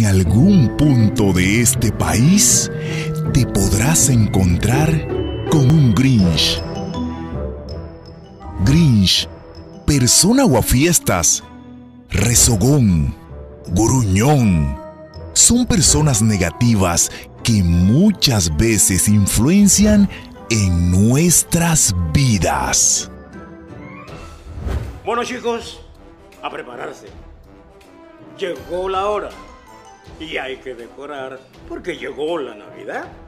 algún punto de este país te podrás encontrar con un Grinch. Grinch, persona guafiestas, rezogón, gruñón, son personas negativas que muchas veces influencian en nuestras vidas. Bueno, chicos, a prepararse. Llegó la hora y hay que decorar porque llegó la Navidad.